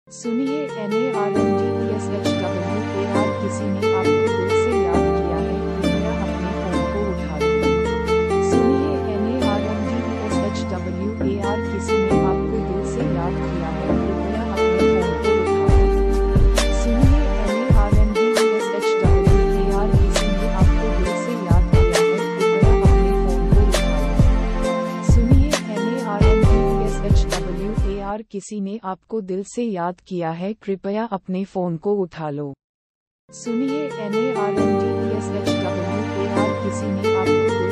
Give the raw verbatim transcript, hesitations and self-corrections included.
सुनिए N A R N D E S H W A R किसी ने आपको दिल से याद किया है, कृपया अपने फोन को उठा लो। सुनिए N A R N D E S H W A R किसी ने आपको दिल से याद किया है, कृपया अपने फोन को उठा लो। सुनिए N A R N D E S H W A R किसी ने आपको दिल से याद किया है, कृपया अपने फोन को उठा लो। सुनिए N A R N D E S H W A R किसी ने आपको दिल से याद किया है, कृपया अपने फोन को उठा लो। सुनिए N A R N D E S H W A R किसी ने आपको दिल